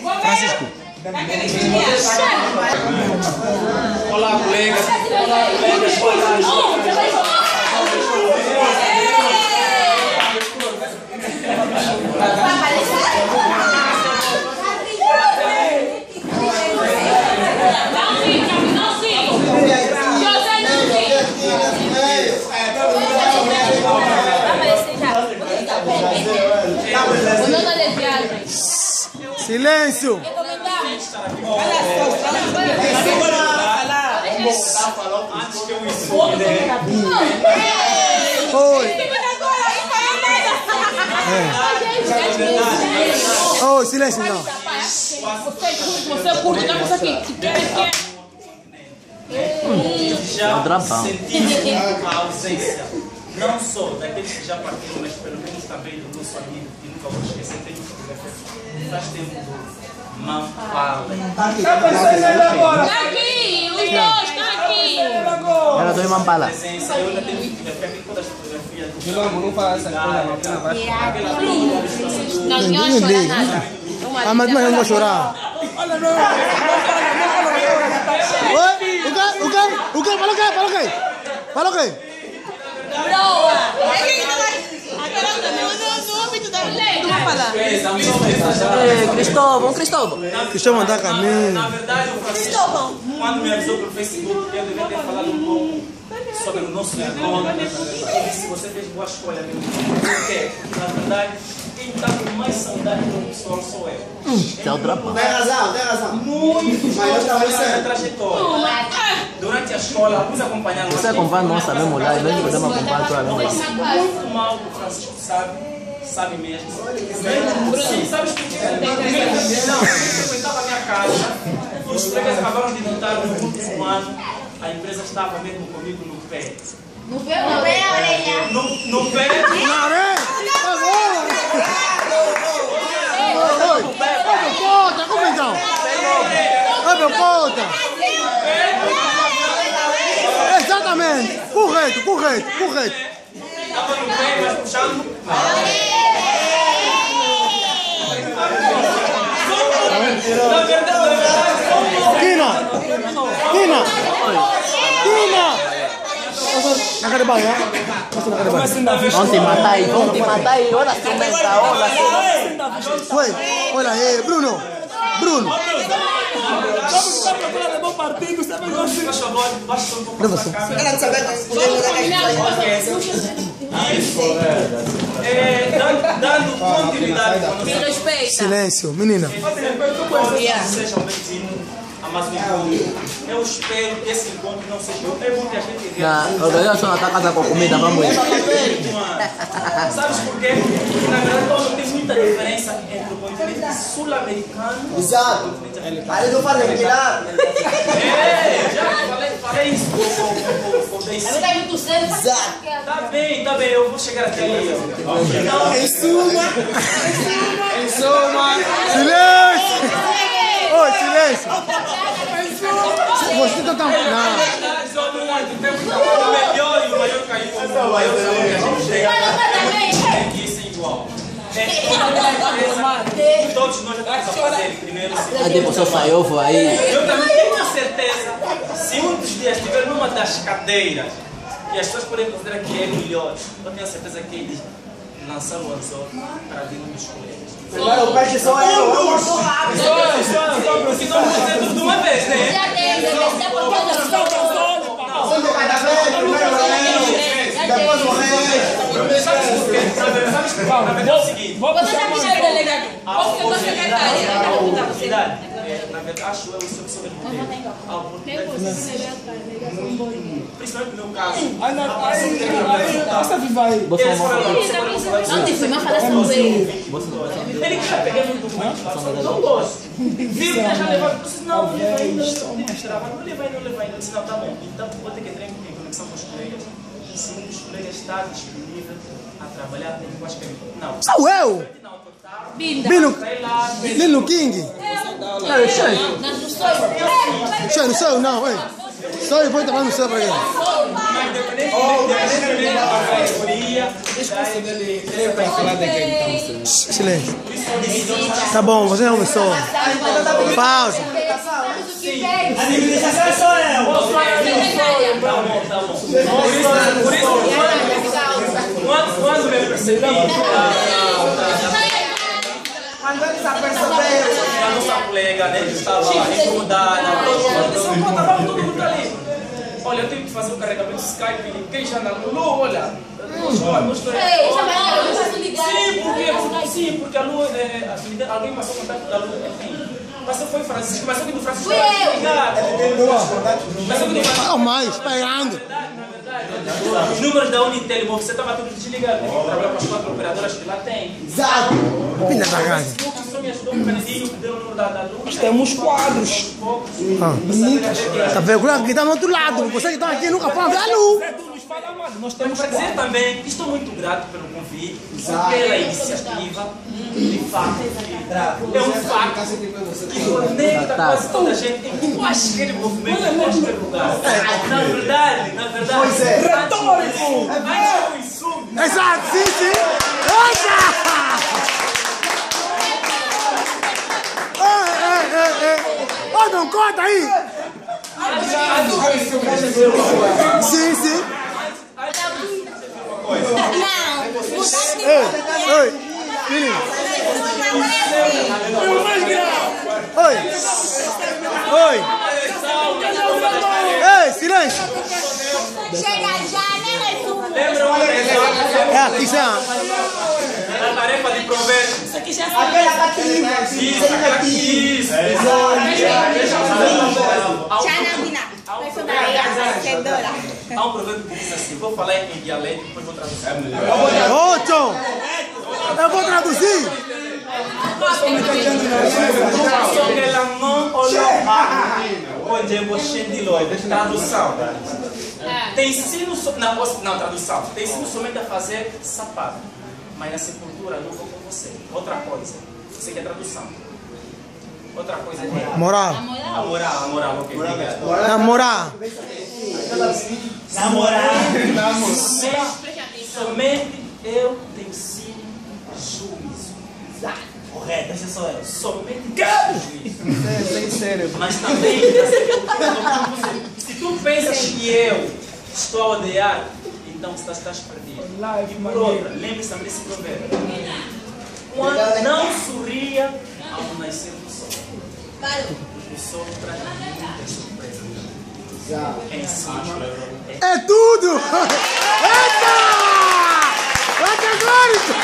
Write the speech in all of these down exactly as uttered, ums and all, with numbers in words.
Francisco. Olá, colegas. Olá, colegas. Silêncio! Oi! Oh, silêncio não! Você curte, tá com aqui. Já sentimos a ausência, não só daqueles que já partiram, mas pelo menos também do nosso amigo, que nunca vou esquecer, tem uma fotografia. Faz tempo do Mampala. Tá aqui, os dois estão aqui. Era do Mampala. Eu ainda tenho fotografia aqui, todas as fotografias. Não, não fala essa coisa, Não, não chora nada. Ah, mas não vou chorar. Oi? O quê? O quê? O quê? Fala o quê? Fala o quê? Fala o quê? Cristóvão, Cristóvão. Cristóvão tá caminho. Na verdade, o Francisco, quando me avisou pelo Facebook, eu devia ter falado um pouco sobre o nosso encontro. Ele disse: você fez boa escolha, meu filho. Por quê? Na verdade, quem está com mais saudade do pessoal sou eu. Hum, é o drama. Tem razão, tem razão. Muito mas a trajetória. Durante a escola, alguns acompanharam. Você acompanha nós sabemos lá, e nós podemos acompanhar toda a noite. Muito mal que o Francisco sabe. Sabe mesmo. Sim, sabes por quê? Não, eu frequentava a minha casa e os colegas acabaram de notar no último ano a empresa estava mesmo comigo no pé. No pé, no pé, a orelha. No, no pé? Na orelha! Tá bom! Oi! Oi, meu conta! Como então? Oi, meu conta! Exatamente! Correto, correto, correto! Estava no pé, mas puxando. Na verdade, na verdade. Tina! Tina! Tina! Na cara de baixo, né? Na cara de baixo. Vamos te matar aí, vamos te matar aí. Olha a ciumenta, olha a ciumenta. Oi, olha aí, Bruno! Bruno! Faz favor, baixa um pouco a câmera. Isso. É, dando, dando continuidade ao nosso Respeita. Silêncio, menina. Sejam bem-vindos a mais um encontro. Eu espero que esse encontro não seja. É bom que a gente Na organização da casa com comida, vamos ir. Sabes por quê? Porque na verdade não tem muita diferença entre o continente sul-americano. Exato. Aí não fala de lá. É, já falei, falei isso com o Deis. Não tá muito cedo. Exato. Tá bem, tá bem, eu vou chegar até ali. Então, Em suma. Em suma. Silêncio! Oi, silêncio! Você tá tão... Não. o melhor e o maior caiu. O maior salão que a gente tem. Tem que ser igual. Todos nós já estamos a fazer primeiro, segundo. A depois saiu, foi aí. Eu também tenho a certeza, se um dos dias estiver numa das cadeiras e as pessoas podem considerar que é melhor, eu tenho a certeza que eles lançaram o anzol para vir um dos colegas. Agora o peixe só é o Porque não vamos fazer tudo de uma vez, né? Já tem, já tem, Sempre cada vez, primeiro rei, depois o rei. Sabes por quê? Sabes por quê? Na verdade é o seguinte. Você já pediu o delegado? A Você não secretária. oportunidade, a oportunidade, é, na verdade, acho eu, eu sou sobrepoder. A oportunidade, principalmente no meu caso, a passão que eu tenho. Você não Não, tem que falar sobre ele. Ele que já peguei muito documento, não gosto. Viu que já levaram, eu disse, não, não leva ainda, não leva ainda, não leva ainda. Eu disse, não, tá bom, então vou ter que entrar em conexão com os colegas. Se um dos colegas está disponível a trabalhar com o Vasco, não. Sou eu! Bino, Bino King! Não, cheio. Cheio, não sou eu, não, oi! Só eu vou trabalhar no céu para quê? Mas independentemente da categoria, ideia. Silêncio. Tá bom, você não começou. Pausa. A civilização é só eu. Tá bom, tá bom. Por isso, por isso, quando, quando eu percebi Quando eles aperceberam, a nossa colega, né, que estava incomodada, estava todo mundo ali. Olha, eu tenho que fazer o carregamento Skype, quem já na Lu, olha. Não estou. Sim, porque, sim, porque a Lu, é, alguém passou o contato da Lu, enfim. Mas não foi Francisco, mas só que do Francisco era ligado. Mas só que do Francisco. Não mais, esperando. Os números da Unitel, você estava tudo desligado. Eu tenho que trabalhar com as quatro operadoras que lá tem. exato. Filha da gata. Só me ajudou um bocadinho, que deu o número da, da Lu. Nós temos quadros. Ah. Tá vendo? Aqui tá no outro lado. Vocês que estão aqui nunca falam da luz. Nós temos Para dizer também que estou muito grato pelo convite, pela iniciativa. De fato, é um fato que conecta quase toda a gente em quaisquer movimento, em qualquer lugar. Na verdade, na verdade, Pois é. retórico! Mas um insulto! Exato, sim, sim. Eita! Ei, ei, ei, ei. Ô, não corta aí. Sim, sim. Ei, ei. Filho. Oi. Oi. Ei, silêncio. Chega já, né, Lembra uma vez? É aqui, Sam. A tarefa de prover. Isso aqui já aquela catinha. Isso, isso. Há um provérbio que diz assim, vou falar em dialeto, depois vou traduzir. Ô, Tom. Eu vou traduzir. Tradução. Tem ensino, so... não, não, tradução. Tem ensino somente a fazer sapato. Mas na sepultura não vou com você. Outra coisa. Isso aqui é tradução. Outra coisa é Moral. a moral, a moral, ok, obrigado. Namorar. Namorar. Somente eu te ensino juízo. Correto, esse sou eu. Somente juízo. Mas também, se tu pensas que eu estou a odiar, então você estás perdido. E por outra, lembre-se também desse provérbio. Quando não sorria ao nascer do sol. O sol traz muitas surpresas. Em cima É tudo. Eita! Categórico.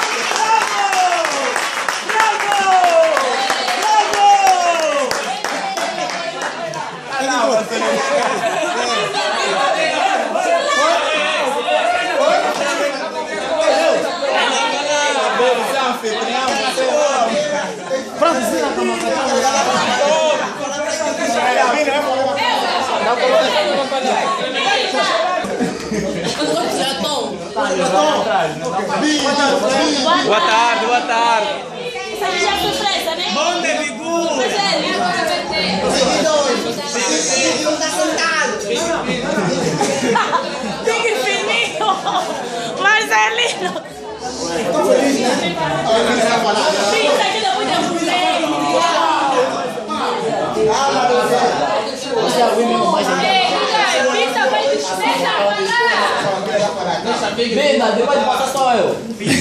Boa tarde, boa tarde. Essa aqui já é surpresa, né? Bom de bigu. Mas é, ele Não está sentado. Tigre fininho! Marcelino! Pinta aqui da muita mulher! Pinta, vai despejar, vai lá! Venda, depois de passar só eu.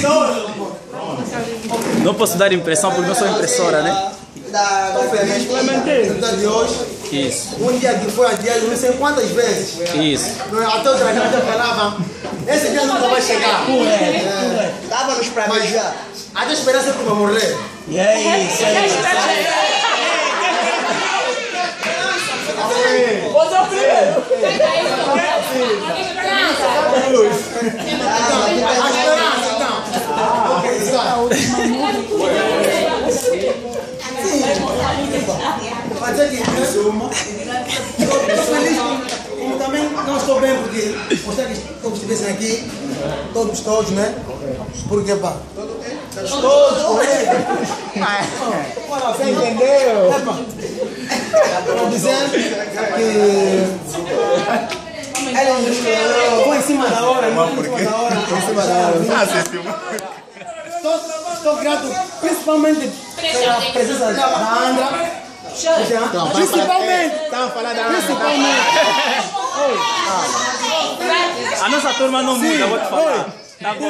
não posso dar impressão porque não sou impressora, né? Da conferência de hoje. Isso. Um dia que foi adiado, não sei quantas vezes. Isso. Até o treinador já falava, esse dia nunca vai chegar. Dava-nos pra Mas beijar. a esperança é que vai morrer. E é isso, é isso. Você é o primeiro. A esperança, então. Para dizer que isso, estou feliz, como também não estou bem, porque gostaria que todos estivessem aqui, todos, todos, né? Porque, pá, todos, colegas. Você entendeu? Estou dizendo que Foi em cima da hora, não em cima da hora. Em cima da hora. Ah, você filma. Estou, estou grato, principalmente pela presença da Andra. Principalmente. Estava falando da Ana. Principalmente. A nossa turma não muda, vou te falar. Tá bom.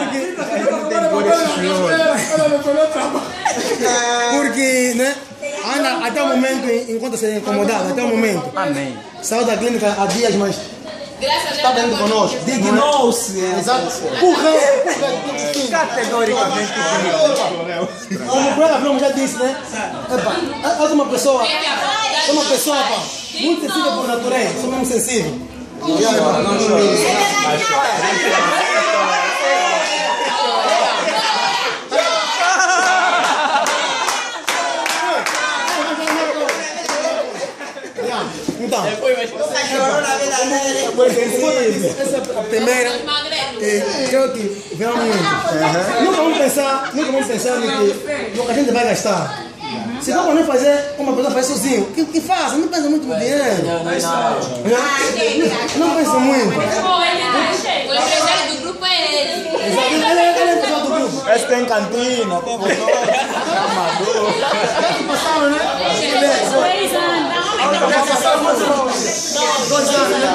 Porque, né? Ana, até o momento, enquanto-se incomodada, até o momento. Amém. Saiu da clínica há dias, mas está dentro conosco. Dignou-se. Exato. Porra! Categoricamente. Como o colega Bruno já disse, né? Epa, é uma pessoa, é uma pessoa, pá, muito sensível por natureza, sou mesmo sensível. Não chore. Então, essa é a primeira e creo que vemos muito. Nunca vamos pensar, nunca vamos pensar no que, no que a gente vai gastar. Se não podemos fazer como uma pessoa faz sozinho, que, que faça, não pensa muito no dinheiro. Não, não, não pensa muito. O empresário do grupo é ele. Exato, ele é ele é empresário do grupo. Esse tem cantina, tem motor, amador. Passaram, né? Dois anos. Dois anos, né?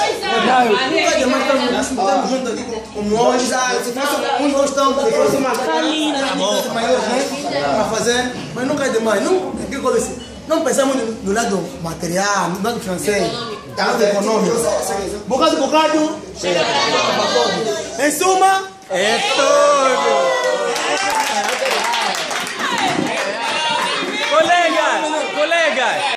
Estamos juntos aqui como hoje. Uns não estão, depois uma maiores, né? Para fazer, mas nunca é demais. Não, não pensar muito no lado material, no lado financeiro, no lado econômico. Bocado, bocado. Em suma, É tudo. Colegas, colegas.